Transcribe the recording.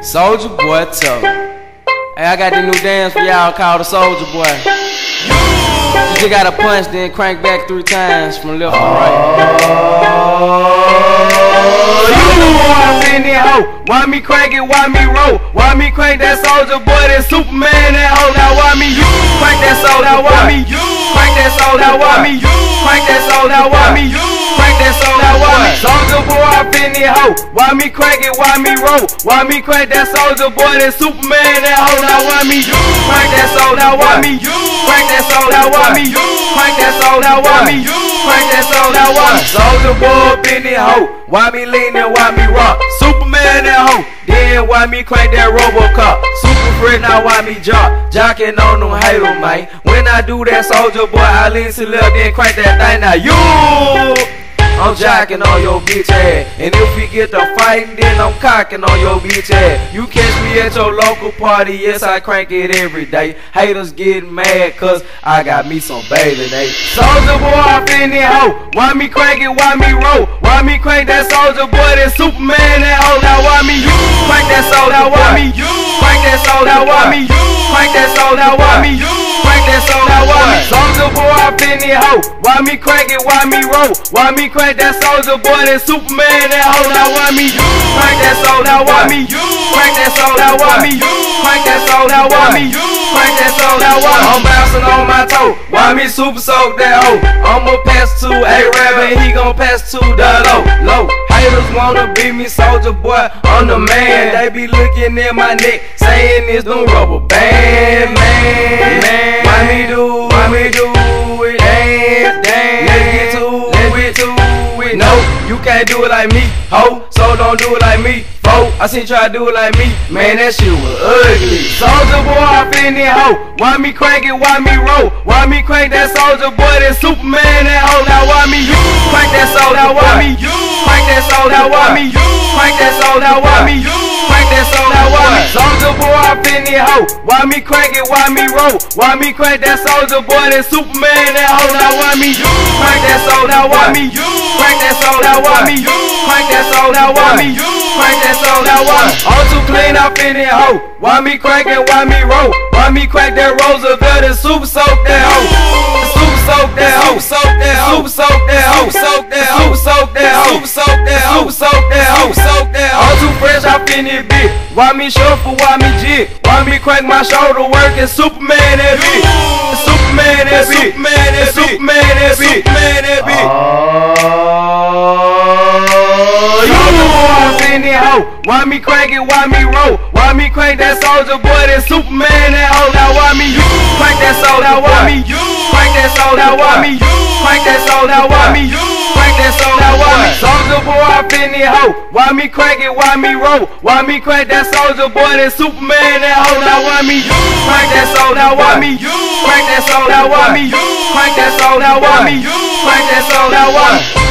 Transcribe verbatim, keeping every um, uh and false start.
Soulja Boy toe. Hey, I got the new dance for y'all called the Soulja Boy. You just gotta punch, then crank back three times from left to right. In that hoe, why me crank it, why me roll? Why me crank that Soulja Boy, that Superman, that hoe? Now why me you crank that soul? Now why me you crank that soul? Now why me you crank that soul? Now why me you crank that soul? Now why me Soulja Boy up in that hoe? Why me crank it, why me roll? Why me crank that Soulja Boy, that Superman, that hoe? Now why me you crank that soul? Now why me you crank that soul? Now why me you crank that soul? Now why me you crank that soul? Now why me Soulja Boy up in that hoe? Why me lean and why me rock? Superman that hoe. Then why me crank that Robocop? Super friend, now why me jock? Jockin' on them haters, man. When I do that Soulja Boy, I lean to left, then crank that thing. Now you, I'm jocking on your bitch ass. And if we get to fighting, then I'm cocking on your bitch ass. You catch me at your local party, yes, I crank it every day. Haters getting mad, cause I got me some bathing ape. Soulja Boy up in that hoe. Why me crank it, why me roll? Why me crank that Soulja Boy, that Superman, that hoe? Now why me you crank that soul? Now why me you crank that soul? Now why me you crank that soul? Now why me you crank that soul? Now why me Soulja Boy up in that hoe? Why me crank it, why me roll? Why me crank that Soulja Boy, that Superman, that hoe? Now why me you crank that soul? Now why me you crank that soul? Now why me you crank that soul? Now why me you crank that soul? Now why I'm bouncing on my toe? Why me super soak that hoe? I'ma pass to A-Rap and he gon' pass to the low, low. Haters wanna beat me, Soulja Boy, I'm the man. They be looking at my neck, saying it's them rubber band, man, man. Why me do, why me do it, dance, dance. Let's get to it, to it. No, you can't do it like me, ho, so don't do it like me, fo. I seen you try to do it like me, man, that shit was ugly. Soulja Boy up in that hoe. Why me crank it, why me roll? Why me crank that Soulja Boy, that Superman, that hoe? Now why me you crank that soul? Now why me you crank that soul? Now why me you crank that soul? Now why me you crank that soul? Now why me Soulja Boy up in that hoe? Why me crank it, why me roll? Why me crank that Soulja Boy, that Superman, that hoe? Now why me you crank that soul? Now why me you crank that soul? Now why me you crank that soul? Now why me you crank that soul? Now why me all too clean up in that hoe? Why me crank it, why me roll? Why me crank that Roosevelt and super soak that hoe? Super soak that hoe, soak that hoe, super soak that hoe, soak that hoe, soak that hoe, soak that hoe, soak that hoe, soak that hoe. All too fresh up in this bitch. Why me shuffle, why me jig? Why me crank my shoulder work and Superman that bitch? Superman that bitch, Superman that bitch, Superman that bitch, Superman that bitch. In that hoe. Why me crank it, why me roll? Why me crank that Soulja Boy, that Superman, that hoe? Now why me you crank that soul? Now why me you crank that soul? Now why me you crank that soul? Now why me you crank that soul? Now why me Soulja Boy up in that hoe? Why me crank it, why me roll? Why me crank that Soulja Boy, that Superman, that hoe? Now why me you crank that soul? Now why me you crank that soul? Now why me you crank that soul? Now why me you crank that soul? Now why me